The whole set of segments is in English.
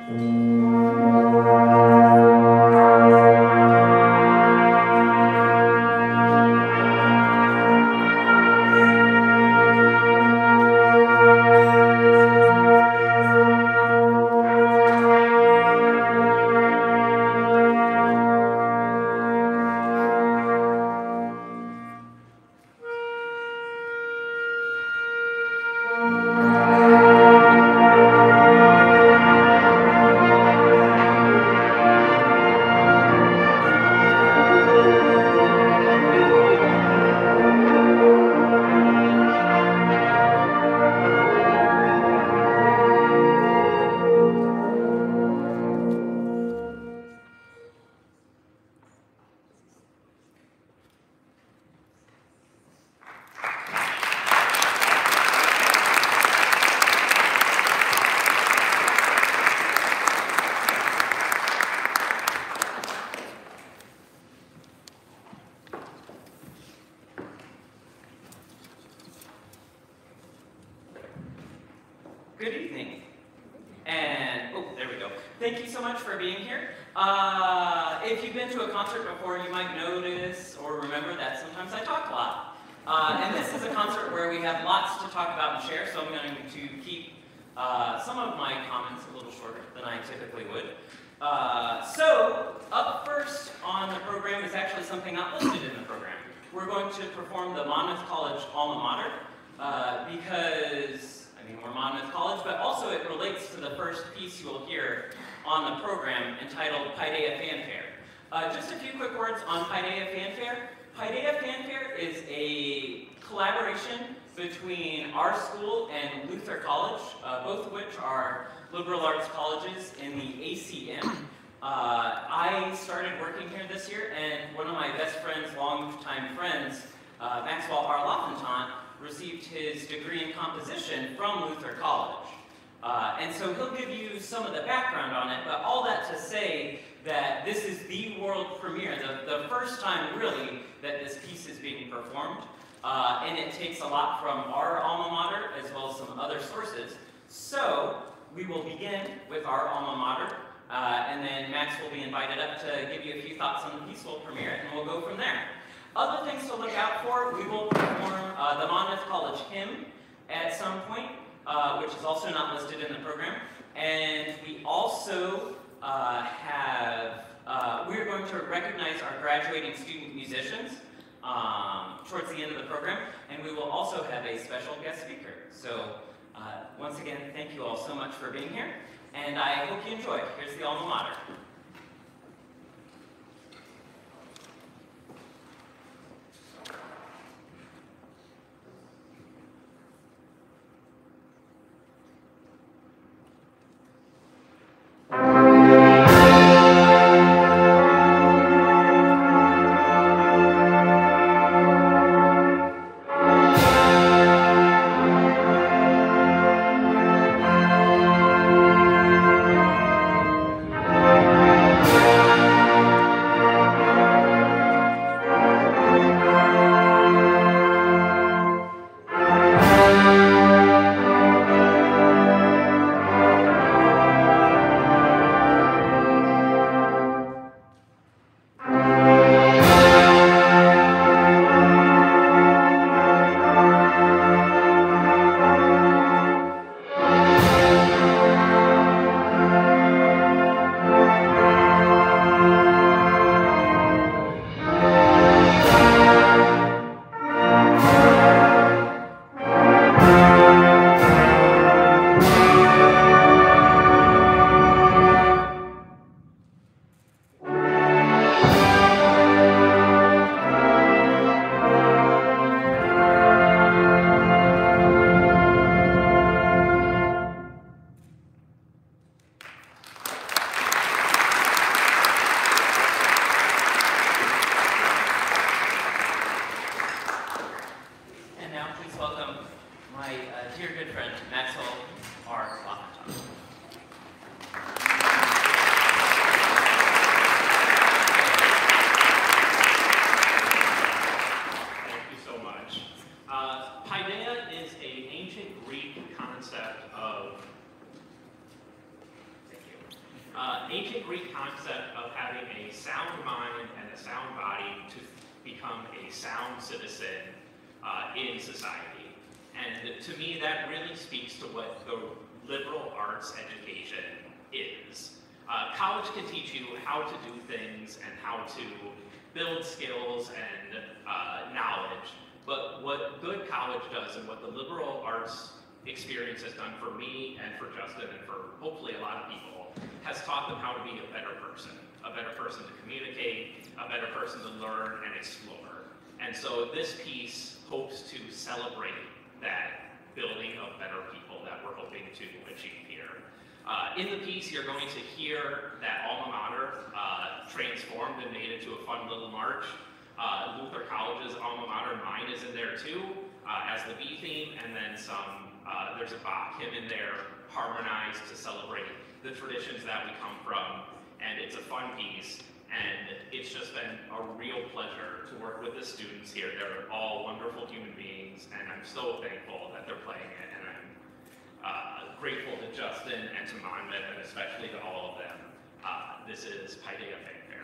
Good evening. And, oh, there we go. Thank you so much for being here. If you've been to a concert before, you might notice or remember that sometimes I talk a lot. And this is a concert where we have lots to talk about and share, so I'm going to keep some of my comments a little shorter than I typically would. So, up first on the program is actually something not listed in the program. We're going to perform the Monmouth College alma mater because, I mean, we're Monmouth College, but also it relates to the first piece you will hear on the program entitled Paideia Fanfare. Just a few quick words on Paideia Fanfare. Paideia Fanfare is a collaboration between our school and Luther College, both of which are liberal arts colleges in the ACM. I started working here this year, and one of my best friends, longtime friends, Maxwell R. Lafontant, received his degree in composition from Luther College. And so he'll give you some of the background on it, but all that to say that this is the world premiere, the first time really that this piece is being performed. And it takes a lot from our alma mater as well as some other sources. So we will begin with our alma mater, and then Max will be invited up to give you a few thoughts on the piece. We'll premiere it, and we'll go from there. Other things to look out for, we will perform the Monmouth College hymn at some point, which is also not listed in the program. And we also we're going to recognize our graduating student musicians towards the end of the program, and we will also have a special guest speaker. So once again, thank you all so much for being here, and I hope you enjoy. Here's the alma mater. ancient Greek concept of having a sound mind and a sound body to become a sound citizen in society. And to me, that really speaks to what the liberal arts education is. College can teach you how to do things and how to build skills and knowledge, but what good college does and what the liberal arts experience has done for me and for Justin and for hopefully a lot of people has taught them how to be a better person to communicate, a better person to learn and explore. And so this piece hopes to celebrate that building of better people that we're hoping to achieve here. In the piece, you're going to hear that alma mater transformed and made into a fun little march. Luther College's alma mater, mine, is in there too, as the B theme, and then there's a Bach hymn in there, harmonized to celebrate the traditions that we come from, and it's a fun piece, and it's just been a real pleasure to work with the students here. They're all wonderful human beings, and I'm so thankful that they're playing it, and I'm grateful to Justin and to Monmouth, and especially to all of them. This is Paideia Fanfare.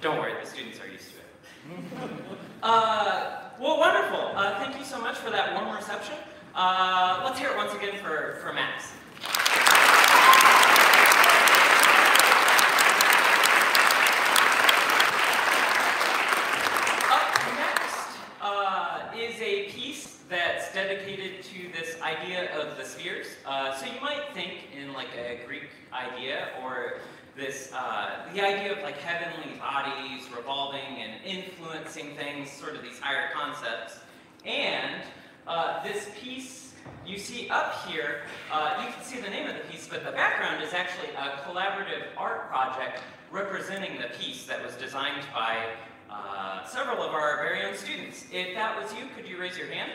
Don't worry, the students are used to it. Well, wonderful. Thank you so much for that warm reception. Let's hear it once again for Max. Up next is a piece that's dedicated to this idea of the spheres. So you might think in like a Greek idea, or this, the idea of like heavenly bodies revolving and influencing things, sort of these higher concepts. And this piece you see up here, you can see the name of the piece, but the background is actually a collaborative art project representing the piece that was designed by several of our very own students. If that was you, could you raise your hand?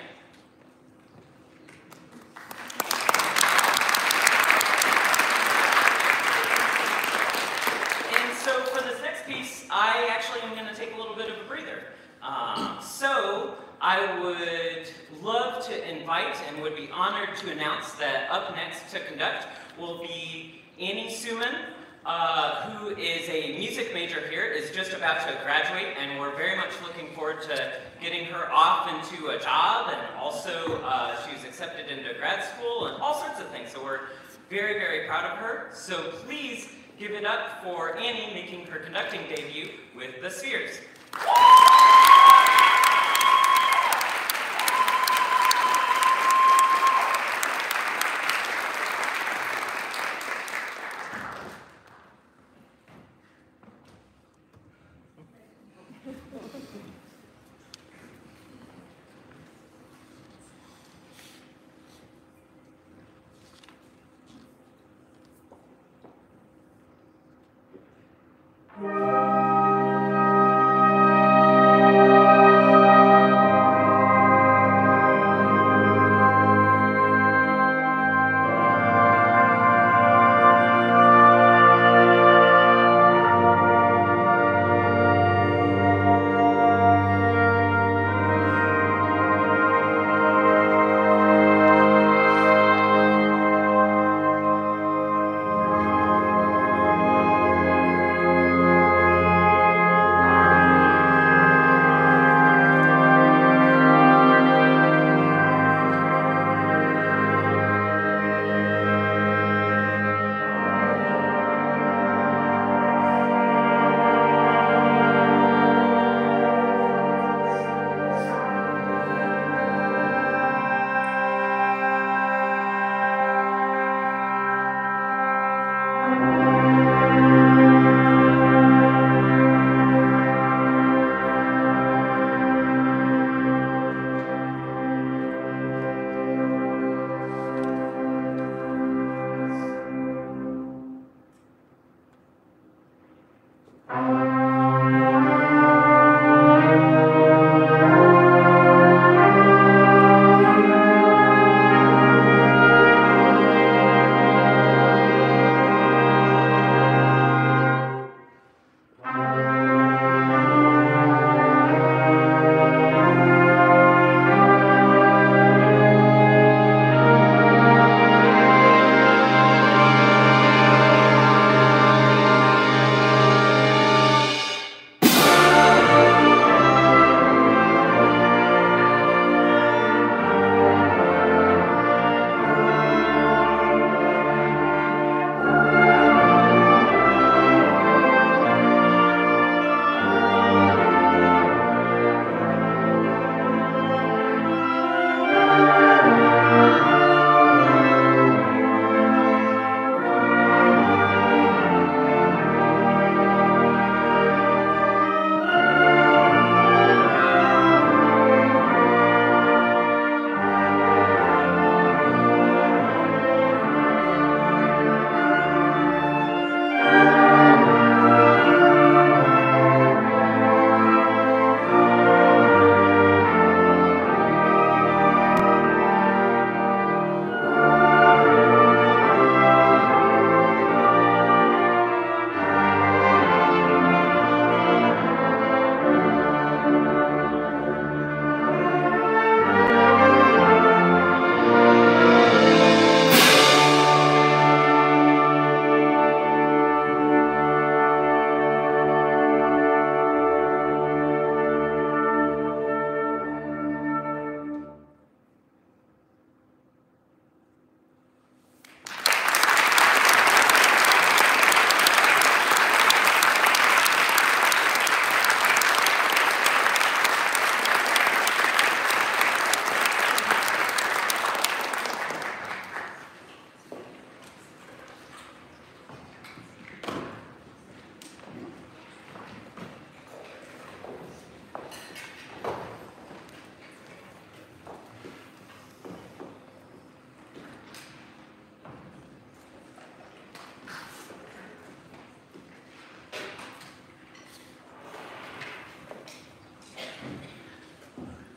So for this next piece, I actually am going to take a little bit of a breather. So I would love to invite and would be honored to announce that up next to conduct will be Annie Suman, who is a music major here, is just about to graduate, and we're very much looking forward to getting her off into a job, and also she was accepted into grad school and all sorts of things. So we're very, very proud of her. So please give it up for Annie making her conducting debut with the Spheres.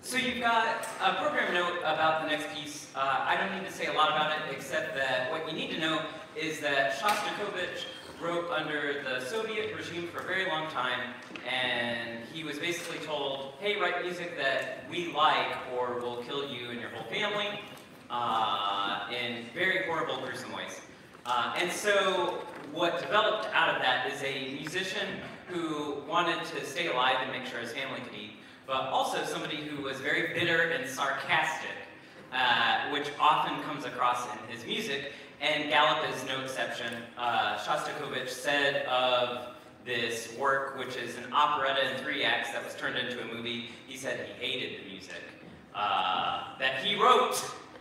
So you've got a program note about the next piece. I don't need to say a lot about it, except that what you need to know is that Shostakovich wrote under the Soviet regime for a very long time, and he was basically told, hey, write music that we like or we'll kill you and your whole family, in very horrible, gruesome ways. And so what developed out of that is a musician who wanted to stay alive and make sure his family could eat, but also somebody who was very bitter and sarcastic, which often comes across in his music, and Gallup is no exception. Shostakovich said of this work, which is an operetta in 3 acts that was turned into a movie, he said he hated the music that he wrote.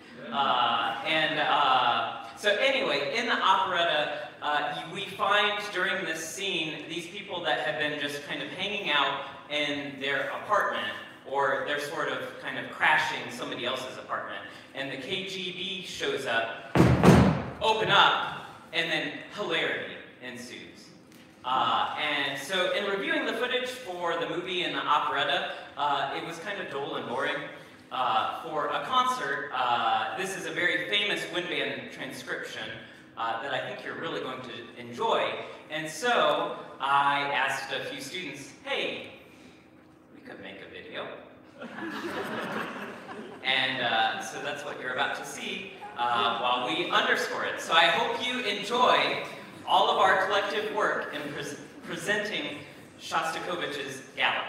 So anyway, in the operetta, we find during this scene these people that have been just kind of hanging out in their apartment, or they're sort of kind of crashing somebody else's apartment, and the KGB shows up, open up, and then hilarity ensues. And so in reviewing the footage for the movie and the operetta, it was kind of dull and boring. For a concert, this is a very famous wind band transcription that I think you're really going to enjoy. And so I asked a few students, hey, we could make a video. And so that's what you're about to see while we underscore it. So I hope you enjoy all of our collective work in presenting Shostakovich's Gallup.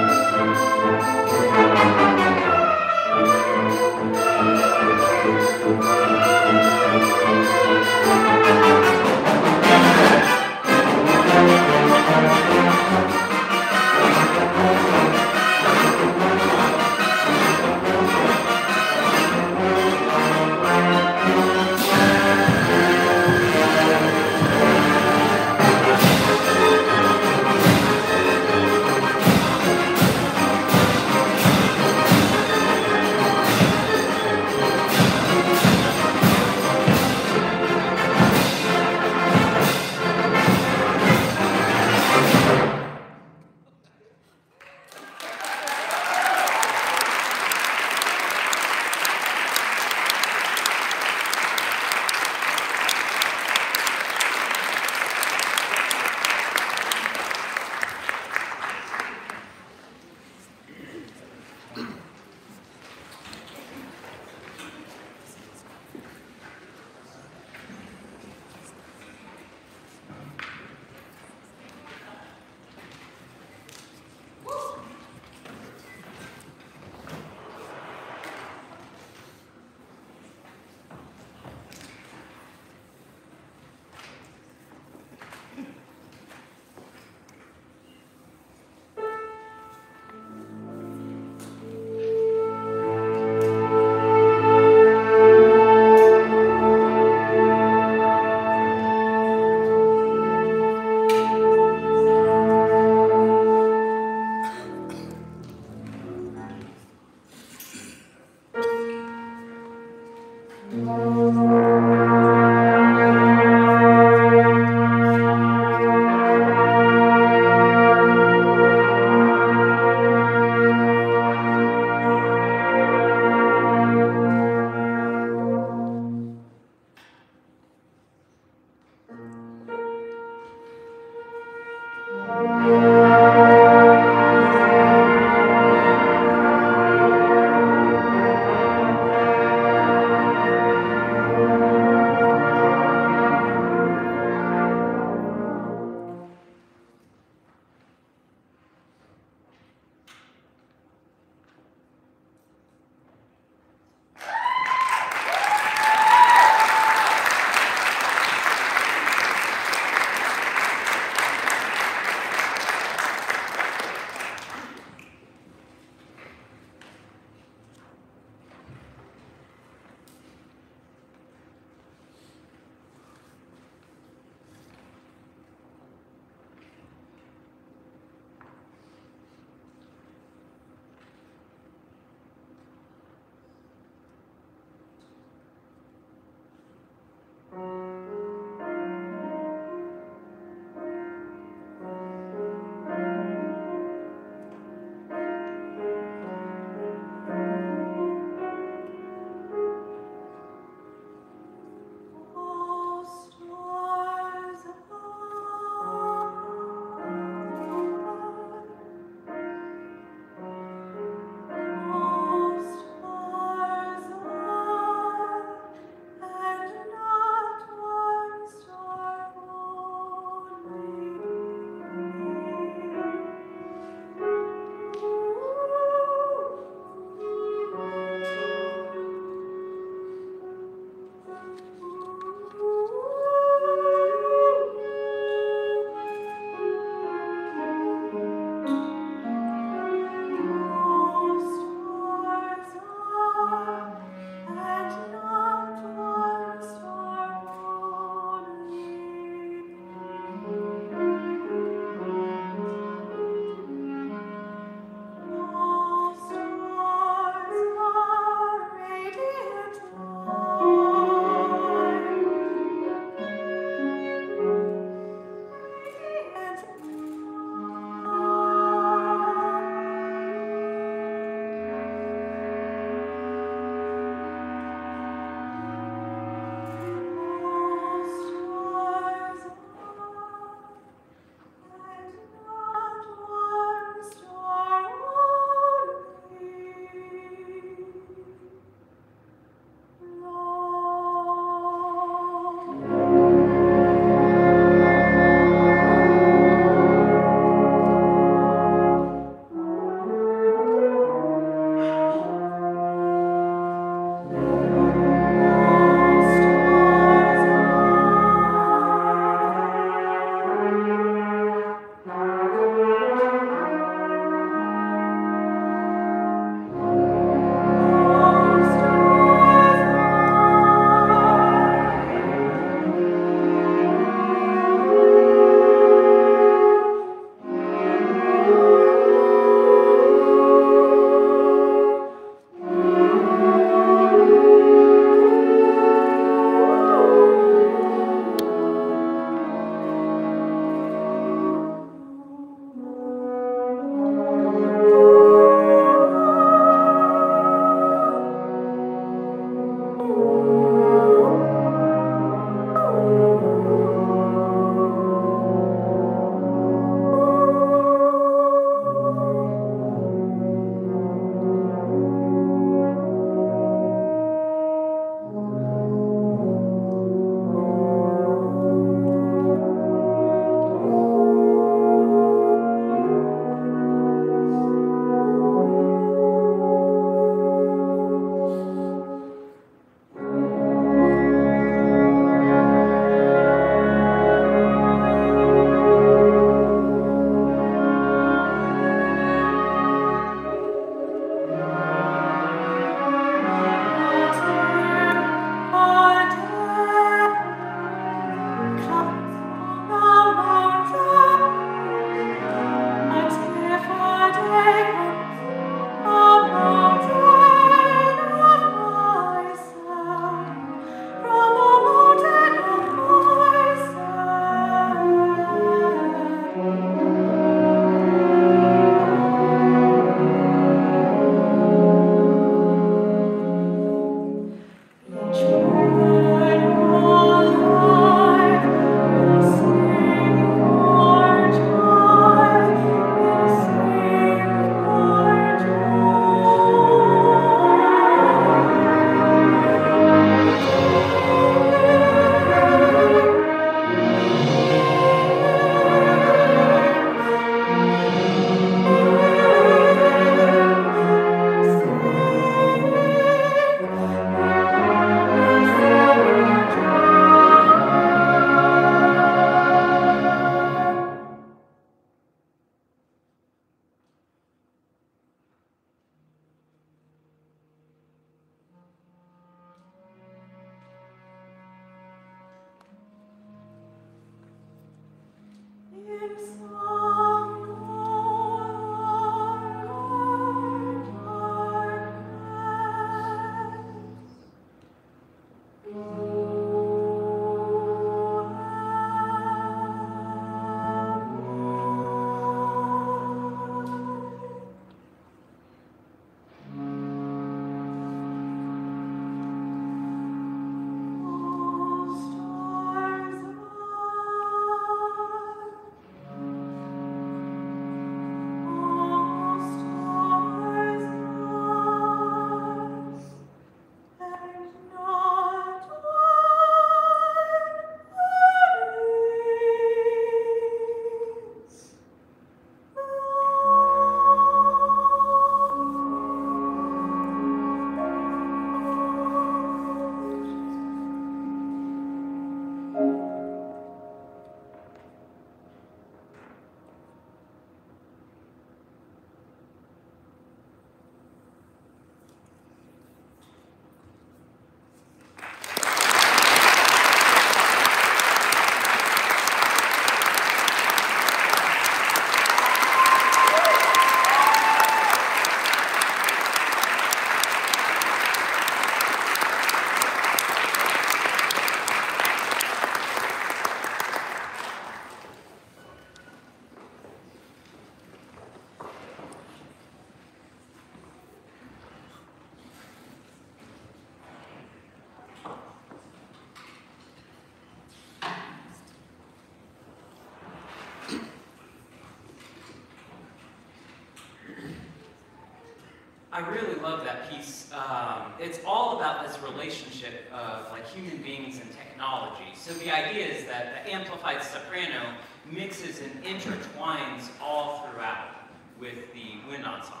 I really love that piece. It's all about this relationship of like human beings and technology. So the idea is that the amplified soprano mixes and intertwines all throughout with the wind ensemble.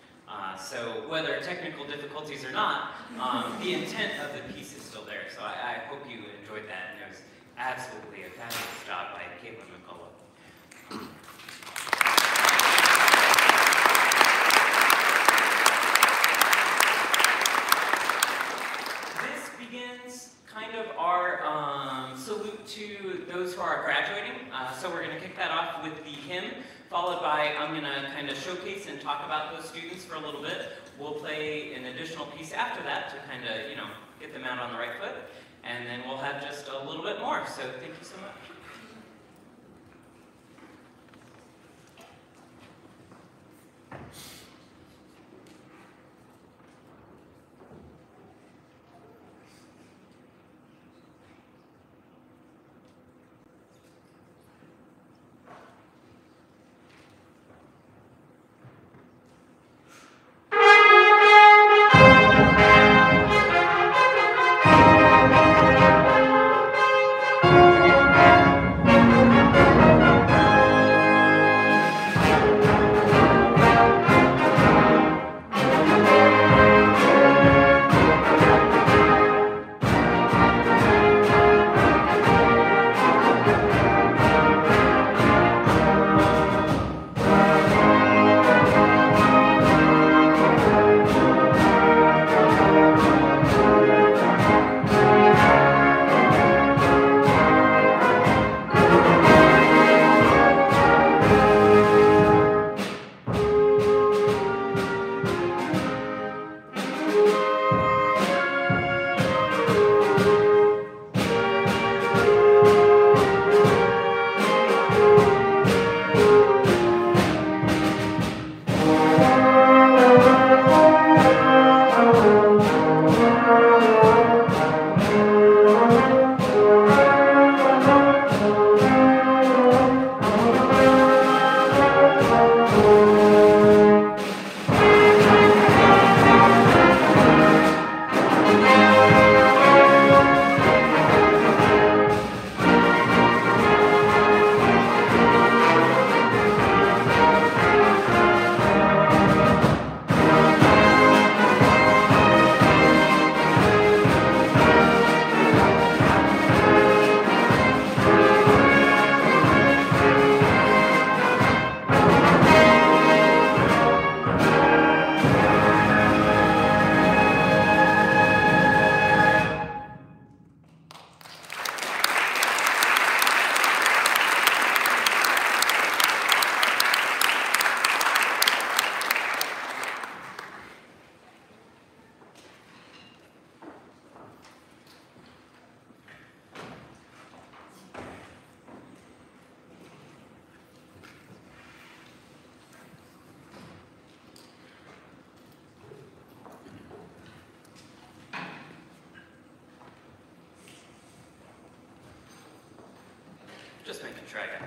So whether technical difficulties or not, the intent of the piece is still there. So I hope you enjoyed that, and it was absolutely a fabulous job by Caitlin McCullough. Kind of our salute to those who are graduating. So we're going to kick that off with the hymn, followed by I'm going to kind of showcase and talk about those students for a little bit. We'll play an additional piece after that to kind of, get them out on the right foot. And then we'll have just a little bit more. So thank you so much.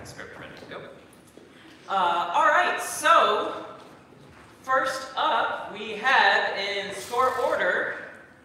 the script ready to go. All right, so first up we have in score order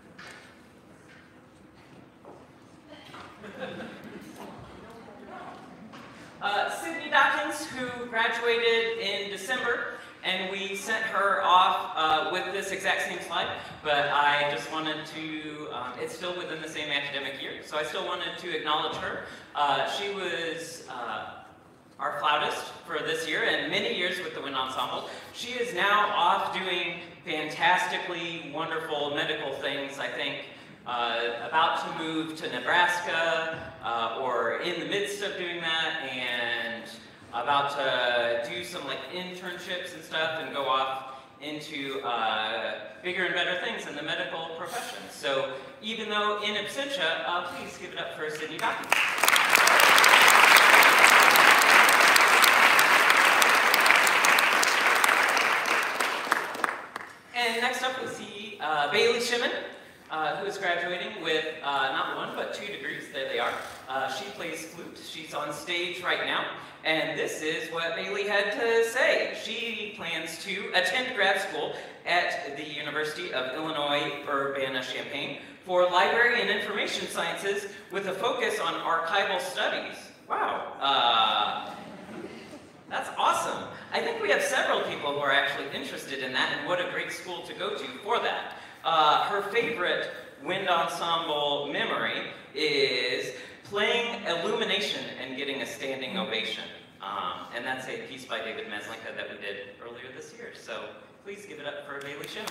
Sydney Dawkins, who graduated in December, and we sent her off with this exact same slide, but I just wanted to, it's still within the same academic year, so I still wanted to acknowledge her. She was our flautist for this year and many years with the Wind Ensemble. She is now off doing fantastically wonderful medical things, I think. About to move to Nebraska, or in the midst of doing that, and about to do some like internships and stuff and go off into bigger and better things in the medical profession. So even though in absentia, please give it up for Sydney Dawkins. And next up we see Bailey Shimon, who is graduating with not one, but 2 degrees. There they are. She plays flute. She's on stage right now. And this is what Bailey had to say. She plans to attend grad school at the University of Illinois Urbana-Champaign for library and information sciences with a focus on archival studies. Wow. That's awesome. I think we have several people who are actually interested in that, and what a great school to go to for that. Her favorite wind ensemble memory is playing Illumination and getting a standing ovation. And that's a piece by David Meslinka that we did earlier this year. So please give it up for Bailey Shimon.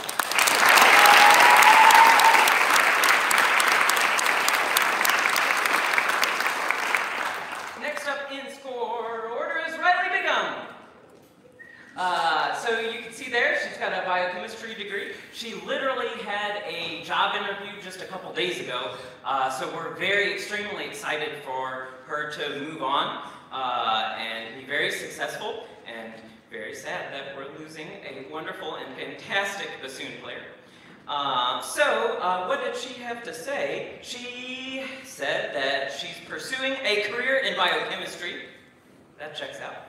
Next up in score order is Riley Bigham. So you can see there, she's got a biochemistry degree. She literally had a job interview just a couple days ago, so we're extremely excited for her to move on and be very successful, and very sad that we're losing a wonderful and fantastic bassoon player. What did she have to say? She said that she's pursuing a career in biochemistry. That checks out.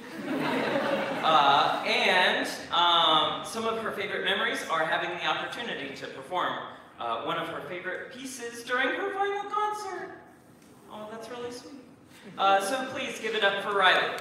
Some of her favorite memories are having the opportunity to perform one of her favorite pieces during her final concert. Oh, that's really sweet. So please give it up for Riley.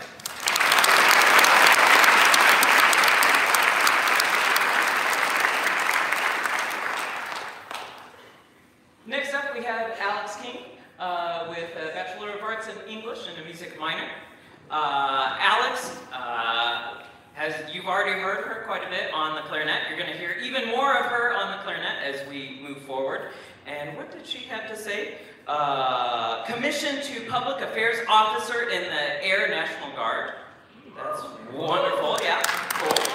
Next up we have Alex King with a Bachelor of Arts in English and a music minor. Alex, you've already heard her quite a bit on the clarinet. You're going to hear even more of her on the clarinet as we move forward. And what did she have to say? Commissioned to Public Affairs Officer in the Air National Guard. That's wonderful, yeah, cool.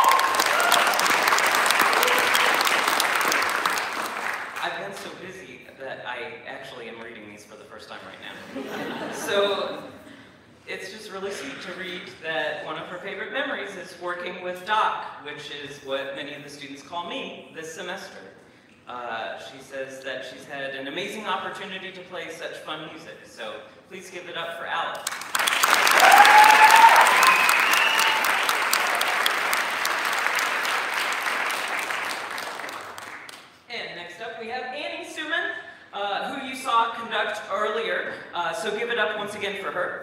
I've been so busy that I actually am reading these for the first time right now. So it's just really sweet to read that one of her favorite memories is working with Doc, which is what many of the students call me this semester. She says that she's had an amazing opportunity to play such fun music, so please give it up for Alex. And next up we have Annie Suman, who you saw conduct earlier, so give it up once again for her.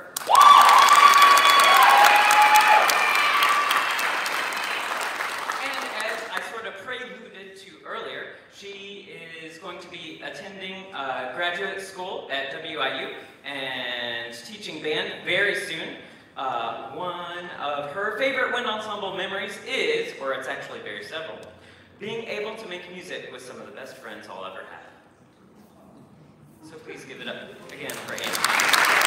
She is going to be attending graduate school at WIU and teaching band very soon. One of her favorite wind ensemble memories is, or it's actually very several, being able to make music with some of the best friends I'll ever have. So please give it up again for Annie.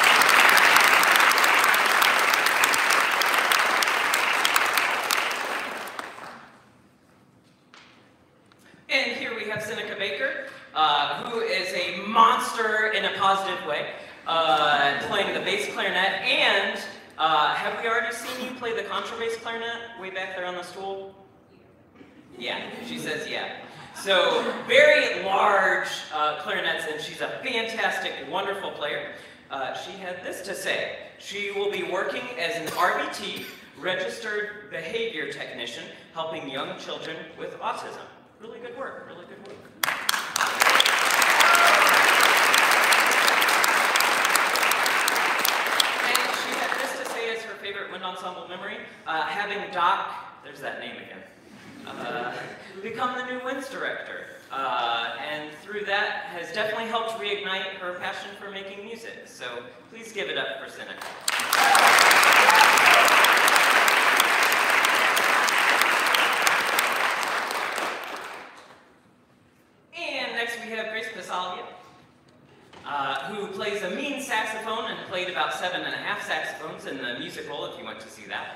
And here we have Seneca Baker, who is a monster in a positive way, playing the bass clarinet. And have we already seen you play the contrabass clarinet way back there on the stool? Yeah, she says yeah. So very large clarinets, and she's a fantastic, wonderful player. she had this to say. She will be working as an RBT, Registered Behavior Technician, helping young children with autism. Really good work, really good work. And she had this to say as her favorite wind ensemble memory, having Doc, there's that name again, become the new winds director. And through that has definitely helped reignite her passion for making music. So please give it up for Seneca. And next we have Grace Pasalia, who plays a mean saxophone and played about 7.5 saxophones in the musical, if you want to see that.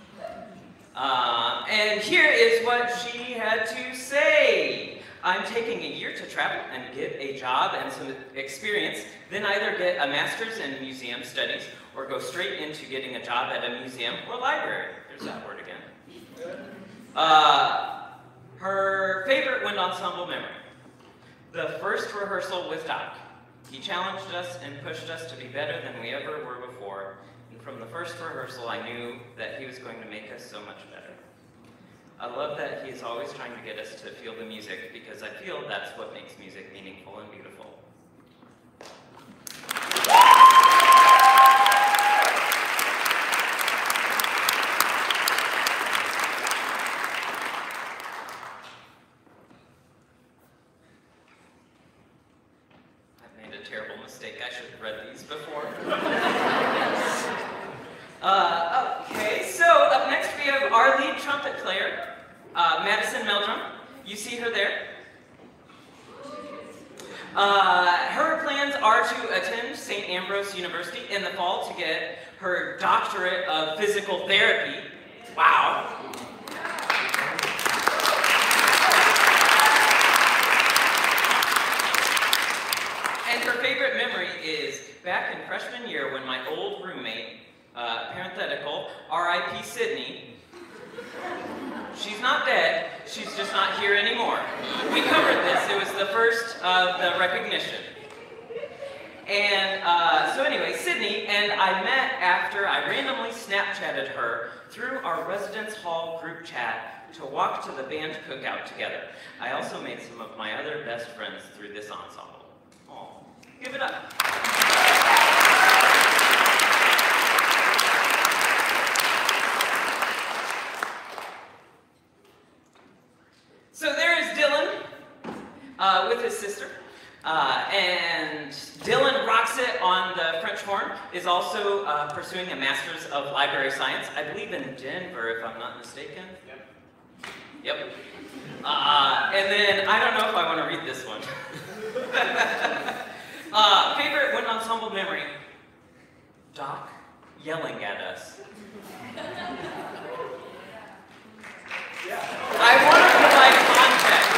And here is what she had to say. I'm taking a year to travel and get a job and some experience, then either get a master's in museum studies or go straight into getting a job at a museum or library. There's that word again. Her favorite wind ensemble memory. The first rehearsal with Doc. He challenged us and pushed us to be better than we ever were before. And from the first rehearsal, I knew that he was going to make us so much better. I love that he is always trying to get us to feel the music, because I feel that's what makes music meaningful and beautiful. I've made a terrible mistake. I should have read these before. Okay, so up next we have our lead trumpet player, Madison Meldrum. You see her there? Her plans are to attend St. Ambrose University in the fall to get her doctorate of physical therapy. Wow. And her favorite memory is back in freshman year when my old roommate, parenthetical, R.I.P. Sydney. She's not dead, she's just not here anymore. We covered this, it was the first of the recognition. And so anyway, Sydney and I met after I randomly Snapchatted her through our residence hall group chat to walk to the band cookout together. I also made some of my other best friends through this ensemble. Aw, give it up. So there is Dylan with his sister. And Dylan rocks it on the French horn, is also pursuing a Master's of Library Science, I believe in Denver, if I'm not mistaken. Yep. And then, I don't know if I want to read this one. Favorite wind ensemble memory? Doc yelling at us. I want to provide context.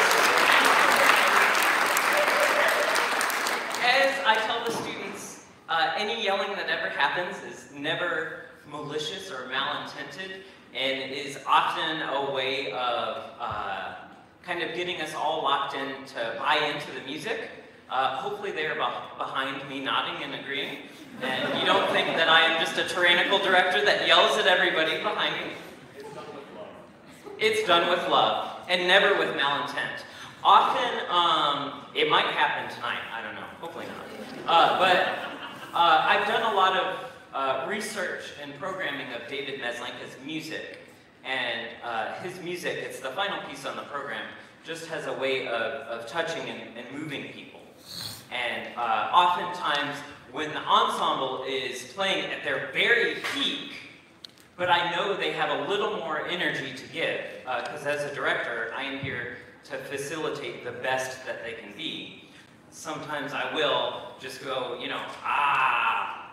As I tell the students, any yelling that ever happens is never malicious or malintended, and is often a way of kind of getting us all locked in to buy into the music. Hopefully they are behind me nodding and agreeing, and you don't think that I am just a tyrannical director that yells at everybody behind me. It's done with love, and never with malintent. Often, it might happen tonight, I don't know, hopefully not. But I've done a lot of research and programming of David Meslenka's music, and his music, it's the final piece on the program, just has a way of touching and moving people. And oftentimes, when the ensemble is playing at their very peak, but I know they have a little more energy to give, because as a director, I am here to facilitate the best that they can be. Sometimes I will just go, you know, ah.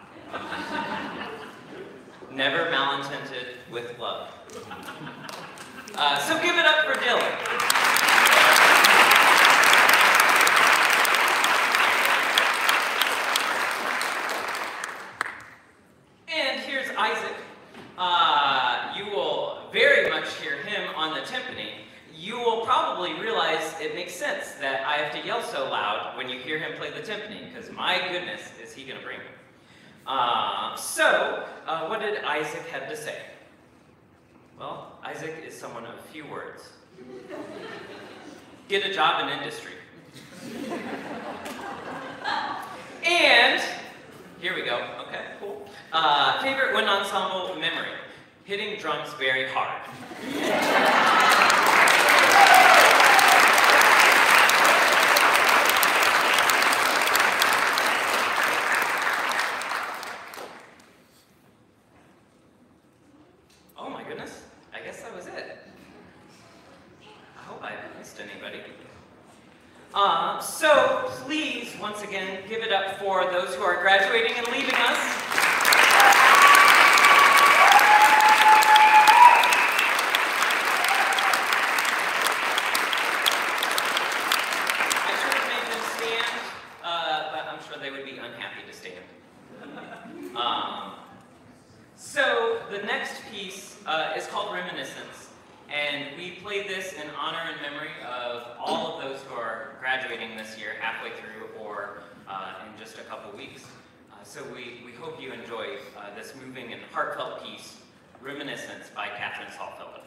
Never malintended with love. So give it up for Dylan. And here's Isaac. You will very much hear him on the timpani. You will probably realize it makes sense that I have to yell so loud when you hear him play the timpani, because my goodness, is he going to bring it. What did Isaac have to say? Well, Isaac is someone of few words. Get a job in industry. And, here we go, okay, cool. Favorite wind ensemble memory, hitting drums very hard. Oh my goodness, I guess that was it. I hope I haven't missed anybody. So please, once again, give it up for those who are graduating and leaving us. I should have made them stand, but I'm sure they would be unhappy to stand. So the next piece is called Reminiscence. And we played this in honor and memory of all of those who are graduating this year, halfway through or in just a couple weeks. So we hope you enjoy this moving and heartfelt piece, Reminiscence by Catherine Saltfelder.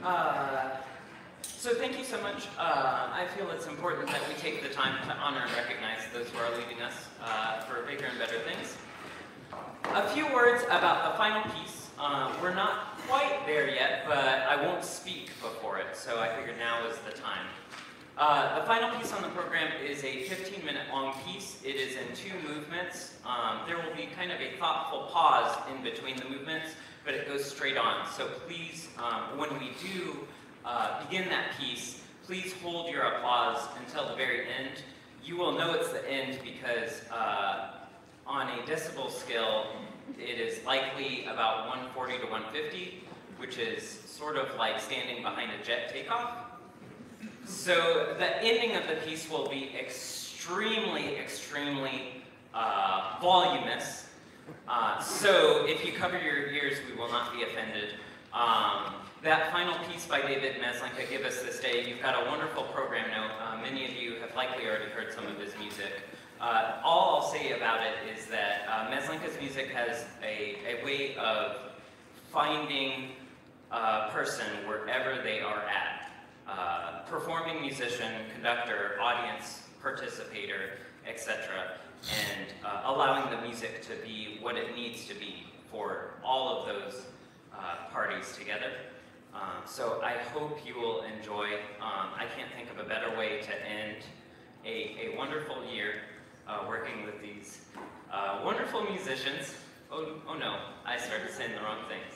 So thank you so much. I feel it's important that we take the time to honor and recognize those who are leaving us for bigger and better things. A few words about the final piece. We're not quite there yet, but I won't speak before it, so I figured now is the time. The final piece on the program is a 15-minute long piece. It is in 2 movements. There will be kind of a thoughtful pause in between the movements, but it goes straight on. So please, when we do begin that piece, please hold your applause until the very end. You will know it's the end because on a decibel scale, it is likely about 140 to 150, which is sort of like standing behind a jet takeoff. So the ending of the piece will be extremely, extremely voluminous. So if you cover your ears, we will not be offended. That final piece by David Meslinka, Give Us This Day, you've got a wonderful program note. Many of you have likely already heard some of his music. All I'll say about it is that Meslinka's music has a way of finding a person wherever they are at. Performing musician, conductor, audience, participator, etc. And allowing the music to be what it needs to be for all of those parties together. So I hope you will enjoy. I can't think of a better way to end a wonderful year working with these wonderful musicians. Oh no, I started saying the wrong things.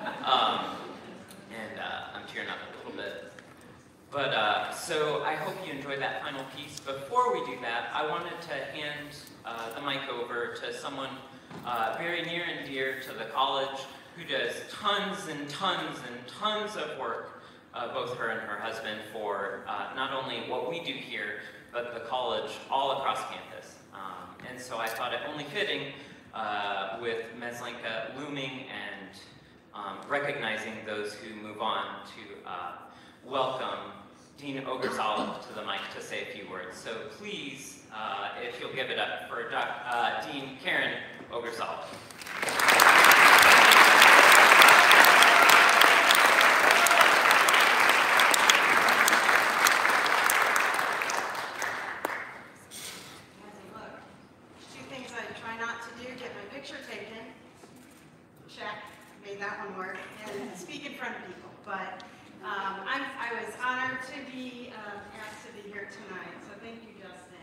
And I'm tearing up a little bit. But so I hope you enjoy that final piece. Before we do that, I wanted to hand the mic over to someone very near and dear to the college who does tons and tons and tons of work, both her and her husband, for not only what we do here, but the college all across campus. And so I thought it only fitting with Meslinka looming and recognizing those who move on to welcome Dean Ogerzolov to the mic to say a few words. So please, if you'll give it up for Dean Karen Ogerzolov. That one work and speak in front of people, but I was honored to be asked to be here tonight, so thank you, Justin.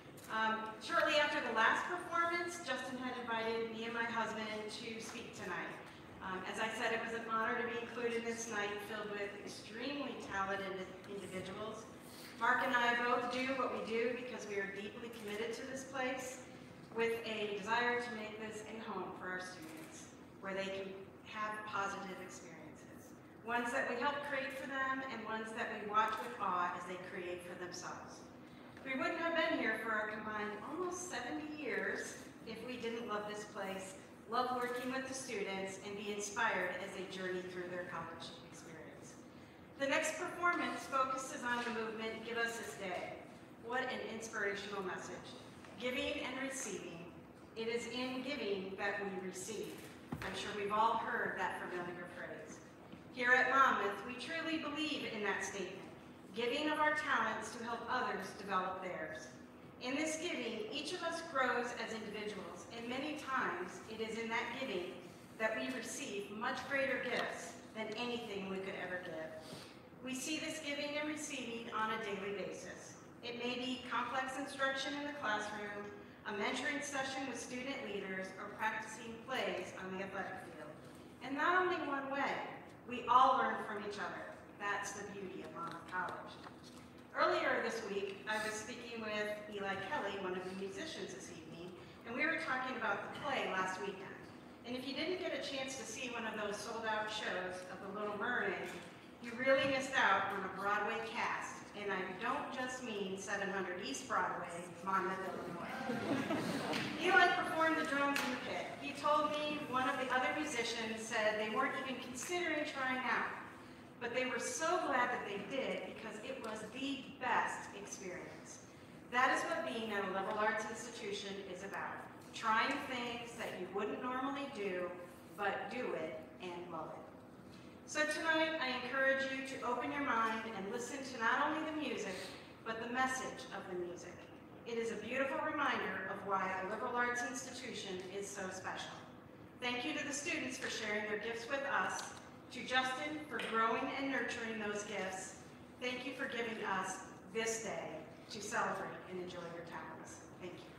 Shortly after the last performance, Justin had invited me and my husband to speak tonight. As I said, it was an honor to be included this night filled with extremely talented individuals. Mark and I both do what we do because we are deeply committed to this place with a desire to make this a home for our students, where they can have positive experiences. Ones that we help create for them and ones that we watch with awe as they create for themselves. We wouldn't have been here for our combined almost 70 years if we didn't love this place, love working with the students, and be inspired as they journey through their college experience. The next performance focuses on the movement Give Us This Day. What an inspirational message. Giving and receiving. It is in giving that we receive. I'm sure we've all heard that familiar phrase. Here at Monmouth, we truly believe in that statement, giving of our talents to help others develop theirs. In this giving, each of us grows as individuals, and many times it is in that giving that we receive much greater gifts than anything we could ever give. We see this giving and receiving on a daily basis. It may be complex instruction in the classroom, a mentoring session with student leaders, or practicing plays on the athletic field. And not only one way, we all learn from each other. That's the beauty of Monmouth College. Earlier this week, I was speaking with Eli Kelly, one of the musicians this evening, and we were talking about the play last weekend. And if you didn't get a chance to see one of those sold-out shows of The Little Mermaid, you really missed out on a Broadway cast. And I don't just mean 700 East Broadway, Monmouth, Illinois. Eli performed the drums in the pit. He told me one of the other musicians said they weren't even considering trying out, but they were so glad that they did because it was the best experience. That is what being at a liberal arts institution is about. Trying things that you wouldn't normally do, but do it and love it. So tonight, I encourage you to open your mind and listen to not only the music, but the message of the music. It is a beautiful reminder of why a liberal arts institution is so special. Thank you to the students for sharing their gifts with us, to Justin for growing and nurturing those gifts. Thank you for giving us this day to celebrate and enjoy your time with us. Thank you.